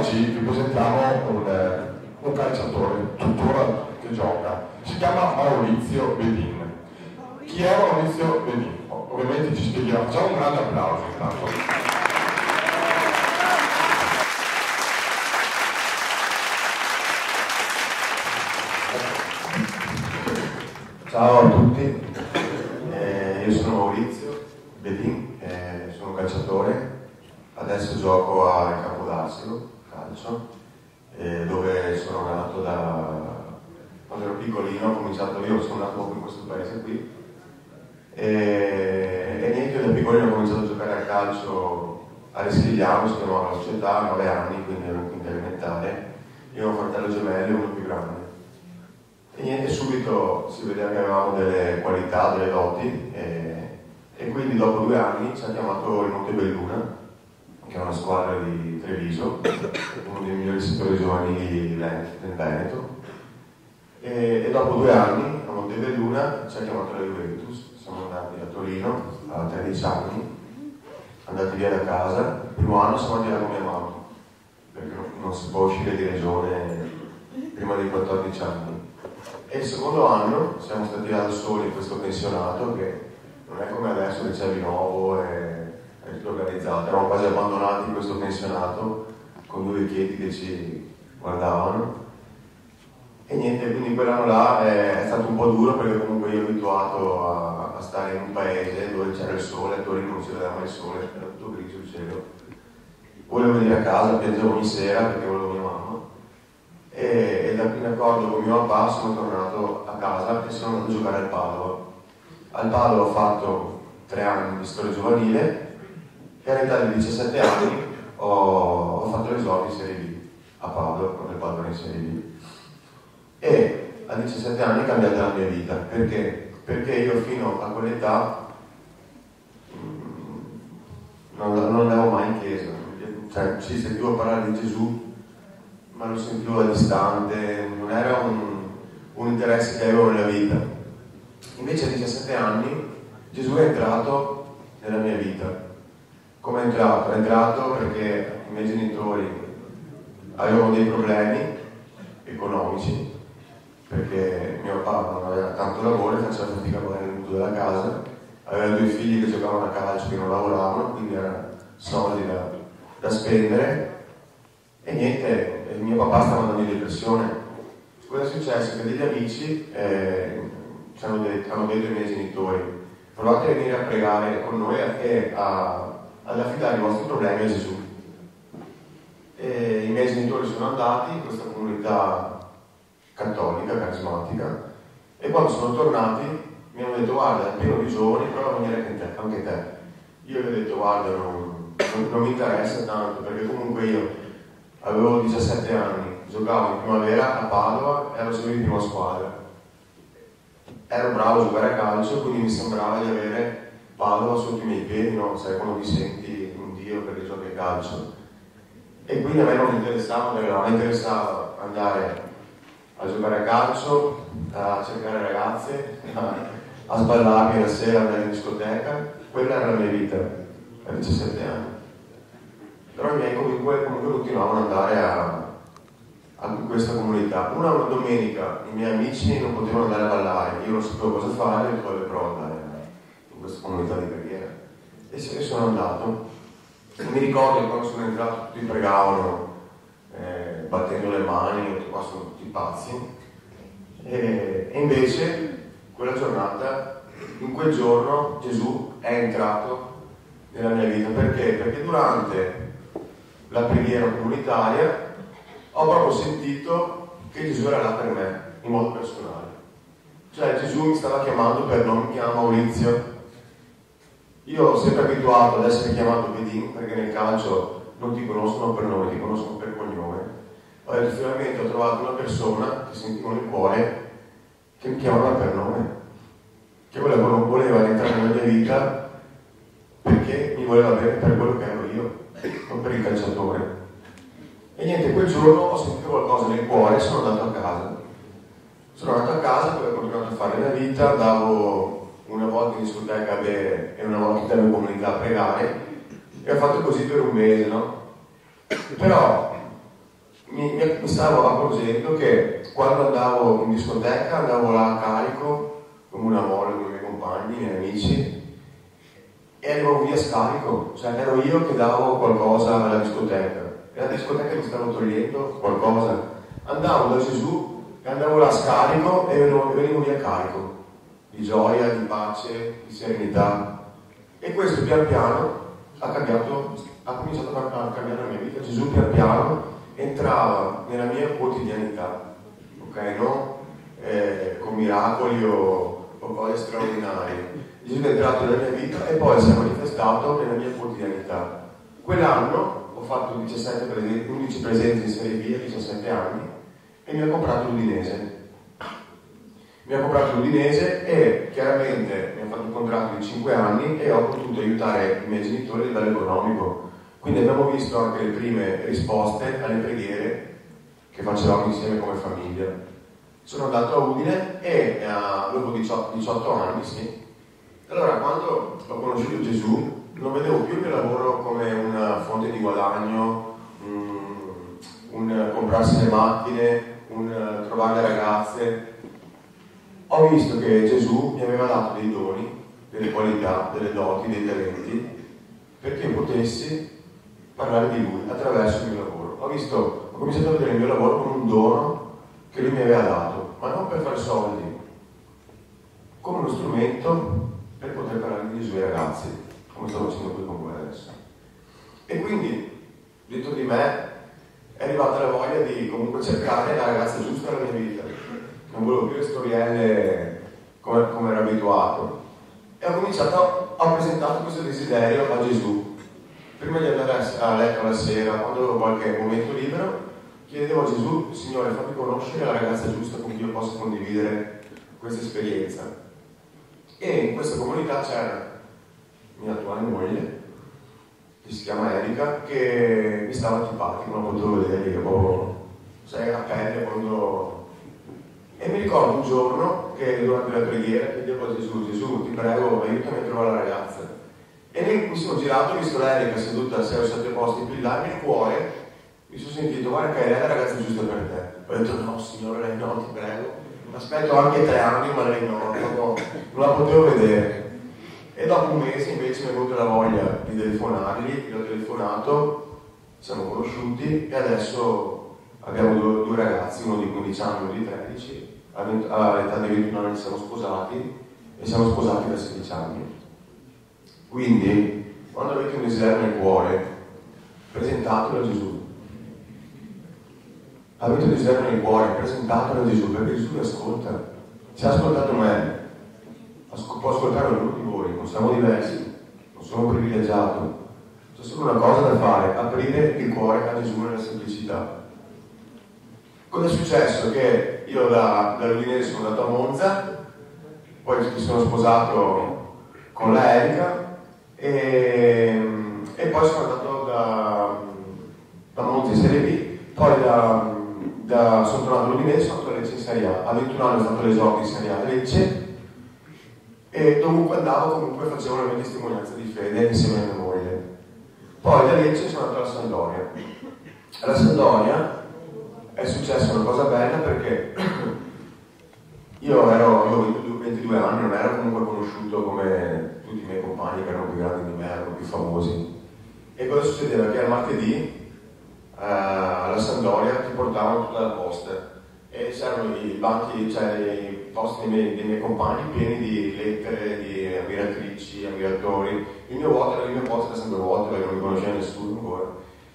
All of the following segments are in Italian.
oggi vi presentiamo un calciatore tuttora che gioca, si chiama Maurizio Bedin. Chi è Maurizio Bedin? Ovviamente ci spiegherà, facciamo un grande applauso intanto. Ciao a tutti, io sono Maurizio Bedin, sono un calciatore, adesso gioco al Capodarsio, calcio, dove sono nato quando ero piccolino, ho cominciato, io sono nato proprio in questo paese qui, e niente, da piccolino ho cominciato a giocare a calcio a Reschigliano, si chiamava la società, a 9 anni, quindi ero in quinta elementare, io ho un fratello gemello, uno più grande. E niente, subito si vedeva che avevamo delle qualità, delle doti e quindi dopo 2 anni ci ha chiamato il Montebelluna, che è una squadra di Treviso, uno dei migliori settori giovanili del Veneto, e dopo 2 anni a Montebelluna ci ha chiamato la Juventus, siamo andati a Torino a 13 anni, andati via da casa, il primo anno siamo andati là con mia mamma, perché non si può uscire di regione prima dei 14 anni. E il secondo anno siamo stati là da soli in questo pensionato che non è come adesso che c'è Vinovo e è tutto organizzato, eravamo quasi abbandonati in questo pensionato con 2 vecchietti che ci guardavano e niente, quindi quell'anno là è stato un po' duro perché comunque io ero abituato a stare in un paese dove c'era il sole, a Torino non si vedeva mai il sole, era tutto grigio il cielo, volevo venire a casa, piangevo ogni sera perché volevo mia mamma. E in accordo con mio papà sono tornato a casa e sono andato a giocare al Padova. Al Padova ho fatto 3 anni di storia giovanile e all'età di 17 anni ho fatto l'esordio in Serie B a Padova, quando il Padova era in Serie B. E a 17 anni è cambiata la mia vita, perché io fino a quell'età non andavo mai in chiesa, cioè ci sentivo parlare di Gesù ma lo sentivo da distante, non era un interesse che avevo nella vita. Invece a 17 anni Gesù è entrato nella mia vita. Come è entrato? È entrato perché i miei genitori avevano dei problemi economici, perché mio papà non aveva tanto lavoro e faceva fatica a pagare il mutuo della casa, aveva 2 figli che giocavano a calcio che non lavoravano, quindi erano soldi da spendere. E niente, mio papà stava andando in depressione. Cosa è successo? Che degli amici hanno detto ai miei genitori: provate a venire a pregare con noi e ad affidare i vostri problemi a Gesù. E i miei genitori sono andati in questa comunità cattolica, carismatica, e quando sono tornati mi hanno detto: guarda, è pieno di giovani, prova a venire anche te. Io gli ho detto: guarda, non mi interessa tanto, perché comunque io avevo 17 anni, giocavo in primavera a Padova, ero sempre in prima squadra. Ero bravo a giocare a calcio, quindi mi sembrava di avere Padova sotto i miei piedi, no? Sai, quando ti senti un dio perché giochi a calcio. E quindi a me non mi interessava, mi interessava andare a giocare a calcio, a cercare ragazze, a sballarmi la sera, andare in discoteca. Quella era la mia vita a 17 anni. Però i miei comunque continuavano ad andare a questa comunità. Una domenica i miei amici non potevano andare a ballare, io non sapevo cosa fare, ho detto: provo ad andare in questa comunità di preghiera. E sono andato. E mi ricordo che quando sono entrato tutti pregavano, battendo le mani, ho detto: qua sono tutti pazzi. E invece quella giornata, in quel giorno, Gesù è entrato nella mia vita. Perché? Perché durante la preghiera comunitaria ho proprio sentito che Gesù era là per me in modo personale, cioè Gesù mi stava chiamando per nome, mi chiama Maurizio. Io ho sempre abituato ad essere chiamato Bedin perché nel calcio non ti conoscono per nome, ti conoscono per cognome. Ho detto: finalmente ho trovato una persona che sentivo nel cuore che mi chiamava per nome, che voleva entrare nella mia vita perché mi voleva bene per quello che ero io, non per il calciatore. E niente, quel giorno ho sentito qualcosa nel cuore e sono andato a casa. Sono andato a casa, poi ho continuato a fare la mia vita, andavo una volta in discoteca a bere e una volta in comunità a pregare, e ho fatto così per un mese, no? Però mi stavo accorgendo che quando andavo in discoteca andavo là carico, come una mole con i miei compagni, i miei amici, e arrivavo via scarico, cioè ero io che davo qualcosa alla discoteca, e la discoteca mi stava togliendo qualcosa. Andavo da Gesù e andavo là scarico e venivo via carico, di gioia, di pace, di serenità. E questo pian piano ha cominciato a cambiare la mia vita. Gesù pian piano entrava nella mia quotidianità, ok? Non con miracoli o cose straordinarie. Gesù è entrato nella mia vita e poi si è manifestato nella mia quotidianità. Quell'anno ho fatto 11 presenze in Serie B a 17 anni e mi ha comprato l'Udinese. Mi ha comprato l'Udinese e chiaramente mi ha fatto un contratto di 5 anni e ho potuto aiutare i miei genitori a livello economico. Quindi abbiamo visto anche le prime risposte alle preghiere che facevamo insieme come famiglia. Sono andato a Udine e dopo 18 anni, sì. Allora, quando ho conosciuto Gesù, non vedevo più il mio lavoro come una fonte di guadagno, un comprarsi le macchine, un trovare le ragazze. Ho visto che Gesù mi aveva dato dei doni, delle qualità, delle doti, dei talenti, perché potessi parlare di Lui attraverso il mio lavoro. Ho cominciato a vedere il mio lavoro come un dono che Lui mi aveva dato, ma non per fare soldi, come uno strumento per poter parlare di Gesù ai ragazzi, come sto facendo qui con voi adesso. E quindi, dentro di me, è arrivata la voglia di comunque cercare la ragazza giusta nella mia vita. Non volevo più le storielle come ero abituato. E ho presentato questo desiderio a Gesù. Prima di andare a letto la sera, quando avevo qualche momento libero, chiedevo a Gesù: Signore, fammi conoscere la ragazza giusta con cui io posso condividere questa esperienza. E in questa comunità c'era mia attuale moglie, che si chiama Erika, che mi stava antipatica, non la potevo vedere, io proprio, sai, a pelle quando... E mi ricordo un giorno che durante la preghiera chiedevo a Gesù: Gesù, ti prego, aiutami a trovare la ragazza. E lì mi sono girato, ho visto l'Erika seduta a 6 o 7 posti più in là, nel cuore mi sono sentito: guarda che lei è la ragazza giusta per te. Ho detto: no signore, lei no, ti prego, aspetto anche 3 anni, ma lei no, non la potevo vedere. E dopo un mese invece mi è venuta la voglia di telefonargli, gli ho telefonato, ci siamo conosciuti e adesso abbiamo due ragazzi, uno di 15 anni e uno di 13, all'età di 21 anni siamo sposati e siamo sposati da 16 anni. Quindi, quando avete un desiderio nel cuore, presentatelo a Gesù. Avete un desiderio nel cuore, presentatelo a Gesù, perché Gesù vi ascolta. Se ha ascoltato me, può ascoltare ognuno di voi, non siamo diversi, non sono privilegiato. C'è solo una cosa da fare: aprire il cuore a Gesù nella semplicità. Cosa è successo? Che io dall'Udinese sono andato a Monza, poi mi sono sposato con la Erika e poi sono andato da Monza in Serie B, poi sono tornato all'Udinese, sono andato a Lecce in Serie A. A 21 anni ho fatto l'esordio in Serie A a Lecce e dovunque andavo comunque facevo la mia testimonianza di fede insieme a mia moglie. Poi da Lecce sono andato alla Sampdoria. Alla Sampdoria è successa una cosa bella perché io avevo 22 anni, non ero comunque conosciuto come tutti i miei compagni che erano più grandi di me, erano più famosi. E cosa succedeva? Che al martedì alla Sampdoria ti portavano tutta la posta e c'erano i banchi, cioè i posti dei miei compagni pieni di lettere, di ammiratrici, ammiratori. Il mio posto era sempre vuoto perché non mi conosceva nessuno ancora.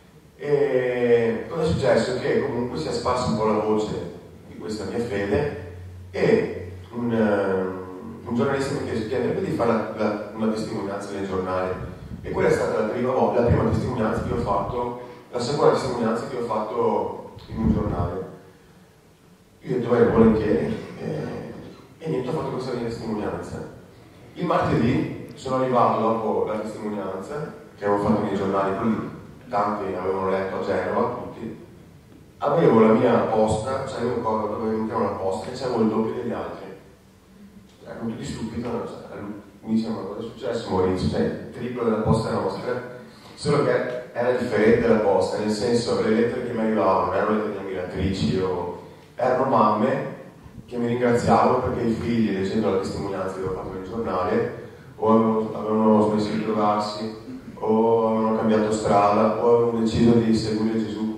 E cosa è successo? Che comunque si è sparsa un po' la voce di questa mia fede e un giornalista mi chiese: ti andrebbe di fare una testimonianza nel giornale? E quella è stata la prima testimonianza che ho fatto, la seconda testimonianza che ho fatto in un giornale. Io ho detto: volentieri, e niente, ho fatto questa mia testimonianza. Il martedì sono arrivato dopo la testimonianza che avevo fatto nei giornali, quindi tanti avevano letto a Genova, tutti. Avevo la mia posta, cioè io dove mettevo la posta e c'avevo il doppio degli altri. Erano tutti stupidi, mi dicevano: cosa è successo Maurizio? Cioè, il triplo della posta nostra, solo che era differente la posta, nel senso le lettere che mi arrivavano non erano lettere di ammiratrici o erano mamme che mi ringraziavano perché i figli, leggendo la testimonianza che avevo fatto nel giornale, o avevano smesso di drogarsi, o avevano cambiato strada, o avevano deciso di seguire Gesù.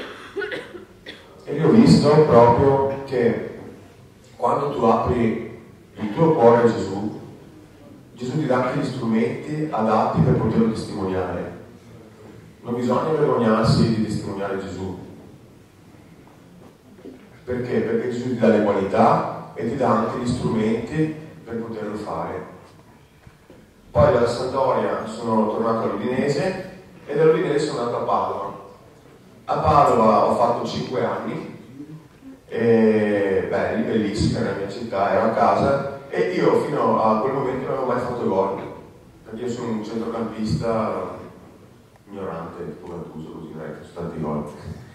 E io ho visto proprio che quando tu apri il tuo cuore a Gesù, Gesù ti dà anche gli strumenti adatti per poterlo testimoniare. Non bisogna vergognarsi di testimoniare Gesù. Perché? Perché Gesù ti dà le qualità e ti dà anche gli strumenti per poterlo fare. Poi dalla Sampdoria sono tornato all'Udinese e dall'Udinese sono andato a Padova. A Padova ho fatto 5 anni, e belli, bellissima, nella mia città, ero a casa e io fino a quel momento non avevo mai fatto gol, perché io sono un centrocampista ignorante, come accuso così, non è che sono tanti gol.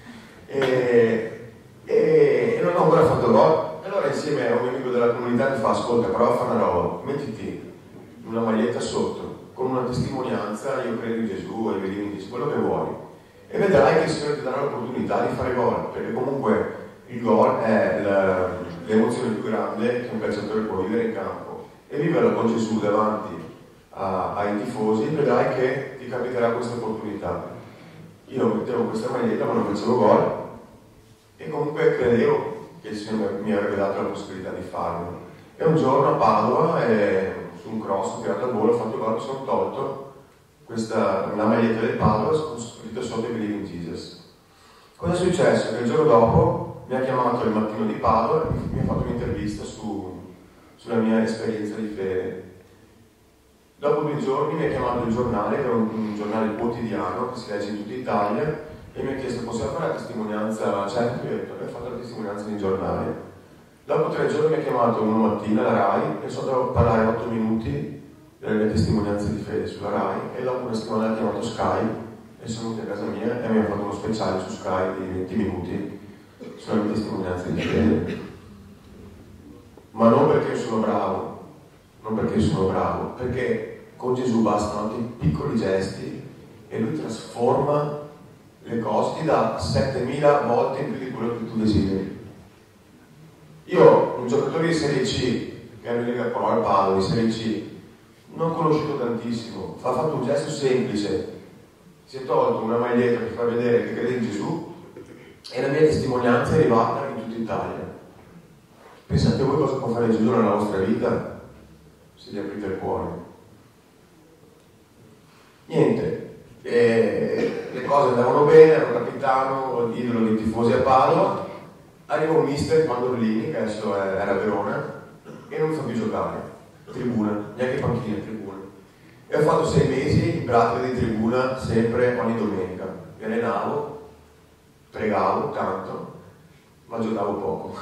E non ho ancora fatto gol. Allora insieme a un mio amico della comunità mi fa: ascolta, prova a fare una roba, mettiti una maglietta sotto con una testimonianza, io credo in Gesù e vedi in Gesù, quello che vuoi, e vedrai che il Signore ti darà l'opportunità di fare gol, perché comunque il gol è l'emozione più grande che un calciatore può vivere in campo, e viverlo con Gesù davanti ai tifosi, vedrai che ti capiterà questa opportunità. Io mettevo questa maglietta ma non facevo gol, e comunque credevo che il Signore mi avrebbe dato la possibilità di farlo. E un giorno a Padova, su un cross, ho tirato al volo, ho fatto gol, mi sono tolto la maglietta del Padova, ho scritto sotto i Believe in Jesus. Cosa è successo? Che il giorno dopo mi ha chiamato il mattino di Padova e mi ha fatto un'intervista sulla mia esperienza di fede. Dopo 2 giorni mi ha chiamato il giornale, che era un giornale quotidiano che si legge in tutta Italia, e mi ha chiesto: possiamo fare la testimonianza? Certo, io ho detto, ho fatto la testimonianza nel giornale. Dopo 3 giorni mi ha chiamato una mattina alla RAI e sono andato a parlare 8 minuti delle mie testimonianze di fede sulla RAI, e dopo una settimana ha chiamato Sky e sono venuti a casa mia e mi ha fatto uno speciale su Sky di 20 minuti sulle mie testimonianze di fede. Ma non perché sono bravo, perché con Gesù bastano anche i piccoli gesti e lui trasforma le cose, ti dà 7000 volte in più di quello che tu desideri. Io, un giocatore di Serie C, che era in Lega Pro al Padova, di Serie C, non conosciuto tantissimo, ha fatto un gesto semplice, si è tolto una maglietta per far vedere che crede in Gesù, e la mia testimonianza è arrivata in tutta Italia. Pensate voi cosa può fare Gesù nella vostra vita se gli aprite il cuore? Niente, le cose andavano bene, ero capitano, idolo dei tifosi a Padova. Arriva un mister, Mandorlini, che adesso era a Verona, e non mi fa più giocare, tribuna, neanche panchina, tribuna. E ho fatto 6 mesi in pratica di tribuna, sempre ogni domenica. Mi allenavo, pregavo tanto, ma giocavo poco.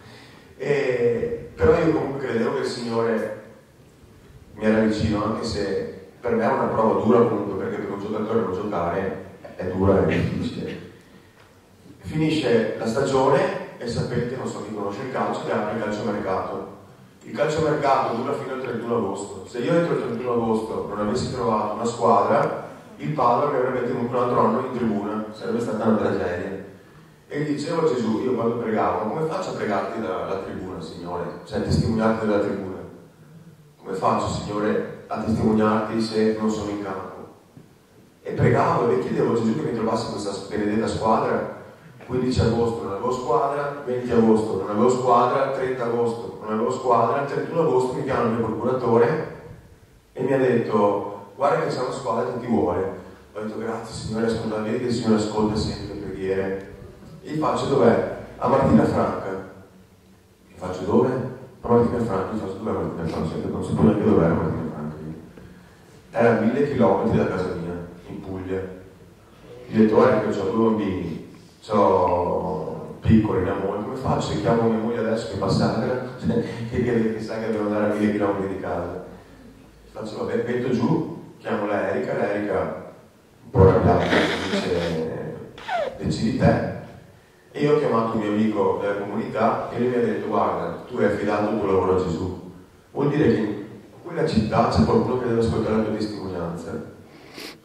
Però io comunque credevo che il Signore mi era vicino, anche se per me era una prova dura comunque, perché per un giocatore non giocare è dura e difficile. Finisce la stagione e sapete, non so chi conosce il calcio, che apre il calciomercato. Il calciomercato dura fino al 31 agosto. Se io entro il 31 agosto non avessi trovato una squadra, il Padova mi avrebbe tenuto un altro anno in tribuna, sarebbe stata una tragedia. E gli dicevo a Gesù, io quando pregavo: come faccio a pregarti dalla tribuna, Signore? Cioè, testimoniarti dalla tribuna. Come faccio, Signore, a testimoniarti se non sono in campo? E pregavo e chiedevo a Gesù che mi trovasse questa benedetta squadra. 15 agosto non avevo squadra, 20 agosto non avevo squadra, 30 agosto non avevo squadra, il 31 agosto mi chiama il mio procuratore e mi ha detto: guarda che c'è una squadra che ti vuole. Ho detto: grazie Signore, ascolta, vedi che il Signore ascolta sempre le preghiere. E gli faccio: dov'è? A Martina Franca. Gli faccio: dove? A Martina Franca. Gli faccio: dov'è Martina Franca? Non sapevo neanche dov'era Martina Franca. Era a 1000 chilometri da casa mia, in Puglia. Gli ho detto: guarda che ho 2 bambini, sono piccoli, mia moglie, come faccio? Se chiamo mia moglie adesso che passa che sa che devo andare a 1000 km di casa. Faccio: vabbè, metto giù, chiamo l'Erica un po' arrabbiata, dice: decidi te. E io ho chiamato un mio amico della comunità e lui mi ha detto: guarda, tu hai affidato il tuo lavoro a Gesù, vuol dire che in quella città c'è qualcuno che deve ascoltare la tua testimonianza.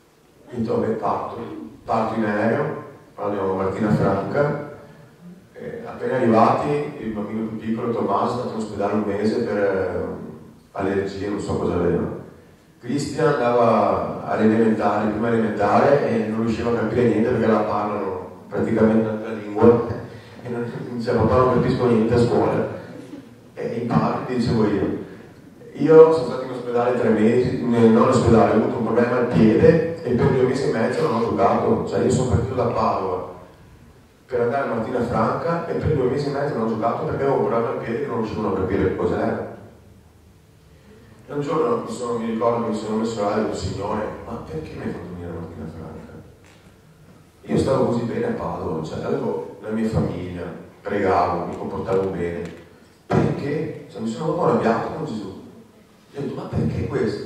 Ho detto, vabbè, parto in aereo, andiamo a Martina Franca. Appena arrivati, il bambino più piccolo, Tommaso, è stato in ospedale un mese per allergie, non so cosa aveva. Cristian andava alle elementari, prima elementare, e non riusciva a capire niente perché la parlano praticamente la lingua e non papà non capisco niente a scuola. E imparo, ti dicevo io. Io sono stato in ospedale 3 mesi, non in ospedale, ho avuto un problema al piede e per 2 mesi e mezzo non ho giocato. Cioè io sono partito da Padova per andare a Martina Franca e per 2 mesi e mezzo non ho giocato perché avevo un problema al piede che non riuscivano a capire cos'era. E un giorno mi ricordo che mi sono messo là e ho detto, Signore, ma perché mi hai fatto venire a Martina Franca? Io stavo così bene a Padova, cioè avevo la mia famiglia, pregavo, mi comportavo bene. Perché? Cioè, mi sono un po' arrabbiato con Gesù. Ho detto, ma perché questo?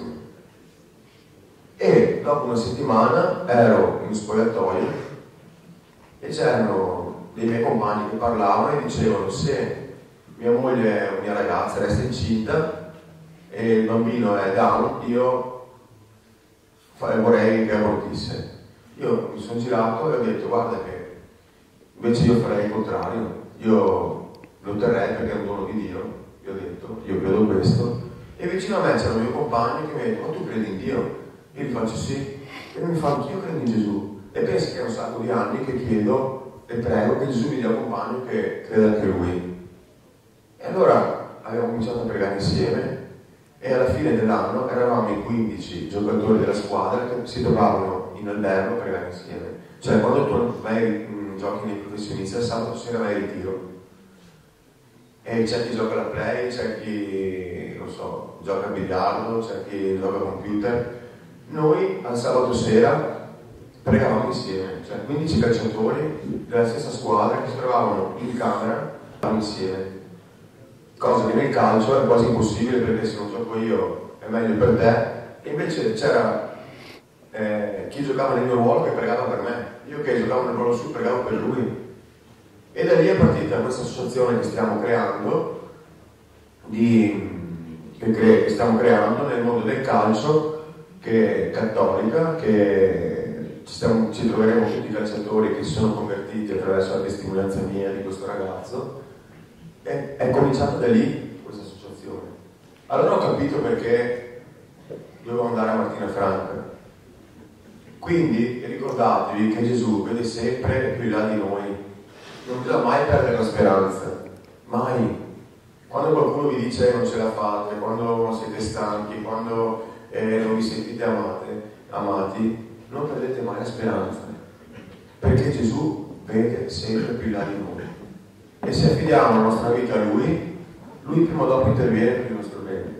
E dopo una settimana ero in spogliatoio e c'erano dei miei compagni che parlavano e dicevano, se mia moglie o mia ragazza resta incinta e il bambino è down, io vorrei che abortisse. Io mi sono girato e ho detto, guarda che invece io farei il contrario, io lo terrei perché è un dono di Dio, io ho detto, io credo questo. E vicino a me c'erano i miei compagni che mi hanno detto, ma tu credi in Dio? Io gli faccio sì, e mi fa, anch'io credo in Gesù. E penso che è un sacco di anni che chiedo e prego che Gesù mi dia un compagno che creda anche lui. E allora abbiamo cominciato a pregare insieme e alla fine dell'anno eravamo in 15 giocatori della squadra che si trovavano in albergo a pregare insieme. Cioè quando tu vai giochi nei professionisti, al sabato sera vai in ritiro. E c'è chi gioca alla play, c'è chi, non so, gioca a biliardo, c'è chi gioca a computer. Noi al sabato sera pregavamo insieme, cioè 15 calciatori della stessa squadra che si trovavano in camera insieme. Cosa che nel calcio è quasi impossibile perché se non gioco io è meglio per te. E invece c'era chi giocava nel mio ruolo che pregava per me, io che giocavo nel ruolo su pregavo per lui. E da lì è partita questa associazione che stiamo creando, che stiamo creando nel mondo del calcio, che è cattolica, che ci troveremo tutti i calciatori che si sono convertiti attraverso la testimonianza mia di questo ragazzo. E è cominciata da lì questa associazione. Allora ho capito perché dovevo andare a Martina Franca. Quindi ricordatevi che Gesù vede sempre più in là di noi. Non bisogna mai perdere la speranza, mai. Quando qualcuno vi dice non ce la fate, quando siete stanchi, quando non vi sentite amati, non perdete mai la speranza, perché Gesù vede sempre più in là di noi. E se affidiamo la nostra vita a Lui, Lui prima o dopo interviene per il nostro bene.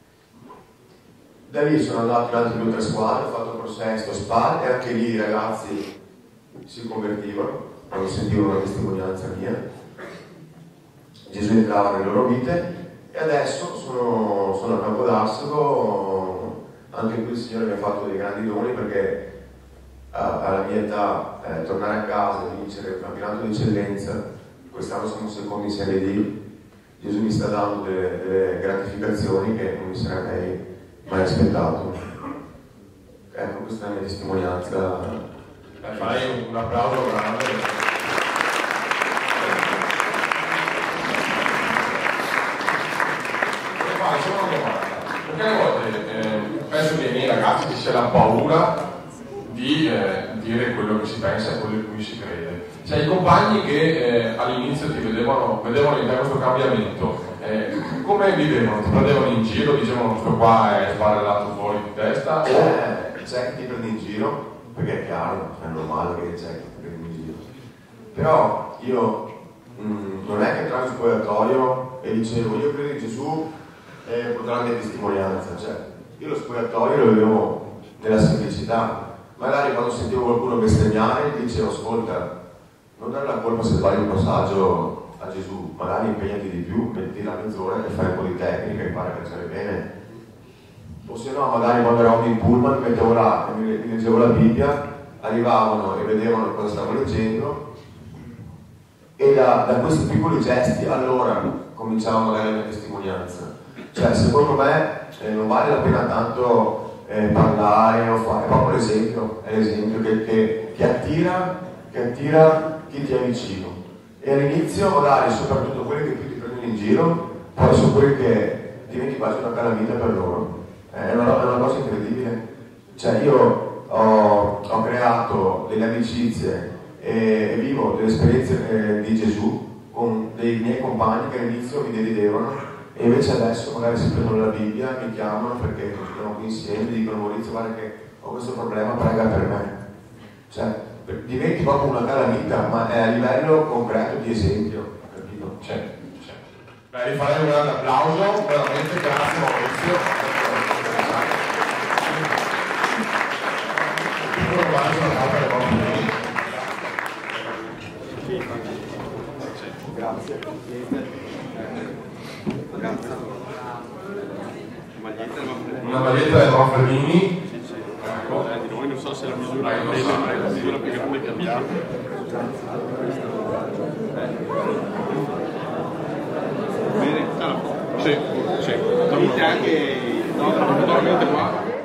Da lì sono andato in altre 2 o 3 squadre, ho fatto Prosesto, Spal, e anche lì i ragazzi si convertivano quando sentivano una testimonianza mia. Gesù entrava nelle loro vite e adesso sono a Campodarsego. Anche qui il Signore mi ha fatto dei grandi doni perché alla mia età tornare a casa e vincere il campionato di eccellenza, quest'anno siamo secondi in Serie D, Gesù mi sta dando delle gratificazioni che non mi sarei mai aspettato. Ecco, questa è la mia testimonianza. Fai un applauso grande. Faccio una domanda, perché a volte penso che nei ragazzi ci sia la paura di dire quello che si pensa e quello in cui si crede. Cioè i compagni che all'inizio ti vedevano in te questo cambiamento, come vivevano? Ti prendevano in giro, dicevano questo qua è sbarellato fuori di testa? C'è chi ti prende in giro, perché è chiaro, è normale che c'è chi ti prende in giro. Però io non è che entravo in spogliatoio e dicevo io credo in Gesù e potrò la mia testimonianza. Cioè, io lo spogliatoio lo vivevo nella semplicità. Magari quando sentivo qualcuno bestemmiare dicevo ascolta, non dare la colpa se sbagli un passaggio a Gesù, magari impegnati di più, metti la mezz'ora e fai un po' di tecnica e impara a cacciare bene. O se no, magari quando eravamo in pullman mi mettevo là e mi leggevo la Bibbia, arrivavano e vedevano cosa stavo leggendo e da questi piccoli gesti allora cominciava magari la mia testimonianza. Cioè, secondo me non vale la pena tanto parlare o fare, è proprio l'esempio, è l'esempio che attira chi ti è vicino. E all'inizio magari soprattutto quelli che più ti prendono in giro, poi sono quelli che diventi quasi una calamita per loro. È una cosa incredibile. Cioè io ho creato delle amicizie e vivo delle esperienze di Gesù con dei miei compagni che all'inizio mi deridevano e invece adesso magari si prendono la Bibbia, mi chiamano perché siamo qui insieme, mi dicono Maurizio guarda che ho questo problema, prega per me. Cioè diventi proprio una calamita, ma è a livello concreto di esempio, capito? Certo. Beh, rifarei un grande applauso, veramente grazie Maurizio. Piccolo bacio da parte alle vostre amiche. Grazie. Una maglietta del Manfredini. Di noi non so se la misura è la misura più grande che abbiamo. Bene, sì. Dite anche naturalmente qua.